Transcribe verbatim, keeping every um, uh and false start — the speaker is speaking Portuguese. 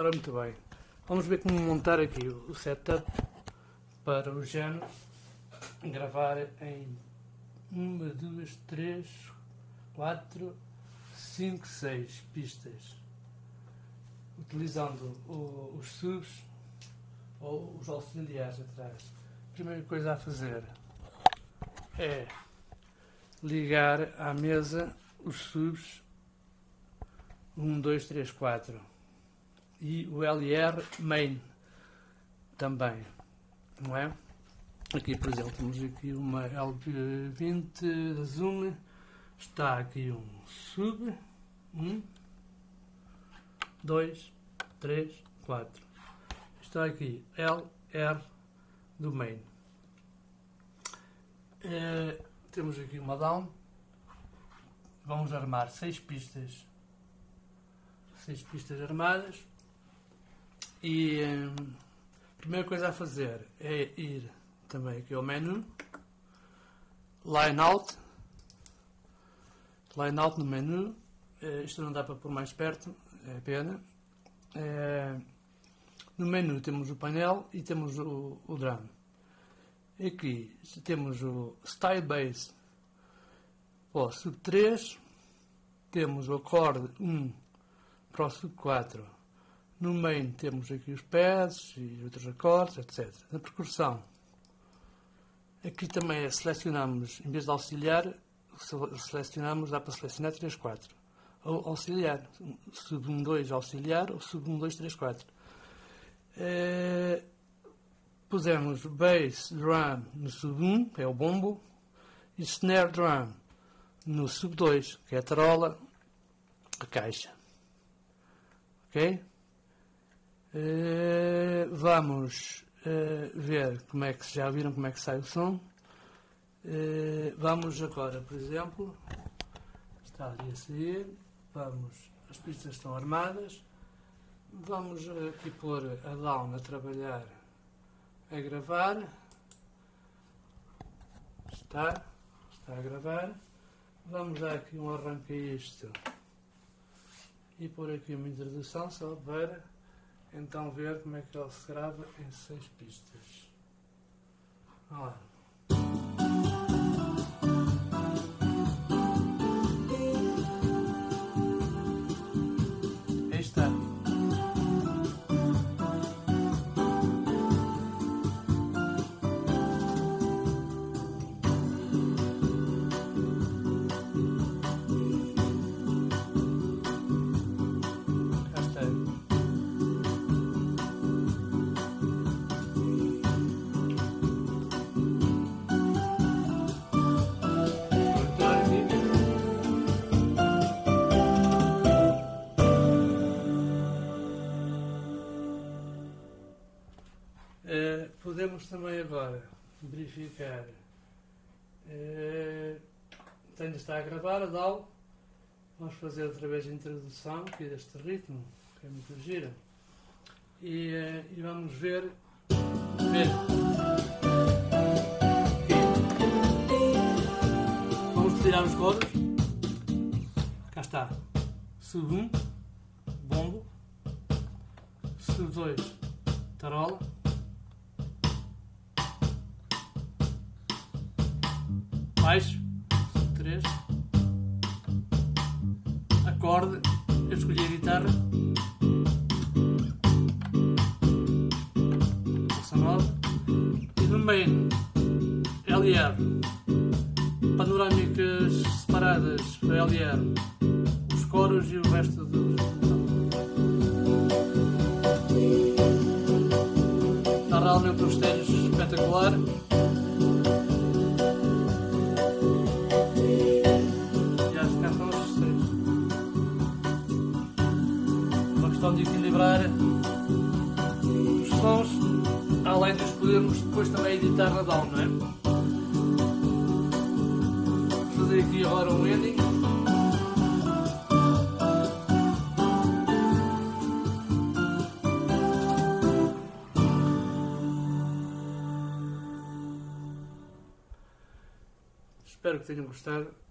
Ora, muito bem. Vamos ver como montar aqui o setup para o Genos gravar em uma, duas, três, quatro, cinco, seis pistas, utilizando o, os subs ou os auxiliares atrás. A primeira coisa a fazer é ligar à mesa os subs um, dois, três, quatro e o L R main também, não é? Aqui, por exemplo, temos aqui uma L P vinte da Zoom, está aqui um sub, um, dois, três, quatro, está aqui L R do main. É, temos aqui uma down, vamos armar seis pistas, seis pistas armadas e hum, a primeira coisa a fazer é ir também aqui ao menu, line out, line out no menu, é, isto não dá para pôr mais perto, é pena. É, no menu temos o painel e temos o, o drum. Aqui temos o Style Base para o sub três, temos o acorde um para o sub quatro. No main temos aqui os pads e outros acordes, etcétera. Na percussão, aqui também selecionamos, em vez de auxiliar, selecionamos, dá para selecionar três, quatro. Ou auxiliar, sub um, dois auxiliar ou sub um, dois, três, quatro. É, pusemos bass drum no sub um, que é o bombo, e snare drum no sub dois, que é a tarola, a caixa. Ok? Uh, vamos uh, ver como é que, já viram como é que sai o som. Uh, vamos agora, por exemplo, está ali a sair, vamos, as pistas estão armadas, vamos aqui pôr a down a trabalhar, a gravar, está, está a gravar, vamos dar aqui um arranque a isto e pôr aqui uma introdução só para então ver como é que ele se grava em seis pistas. Vamos lá. Aí está. Uh, podemos também agora verificar, uh, ainda está a gravar a D A W, vamos fazer outra vez a introdução aqui deste ritmo, que é muito gira, e, uh, e vamos ver, ver. Vamos tirar os coros, cá está, sub um, bombo, sub dois, tarola, baixo, sub três, acorde, eu escolhi a guitarra, bossa nova, e no main, L R, panorâmicas separadas para L R, os coros e o resto dos... Está realmente um estéreo espetacular. De equilibrar os sons, além de os podermos depois também editar na down, não é? Vou fazer aqui agora um ending. Espero que tenham gostado.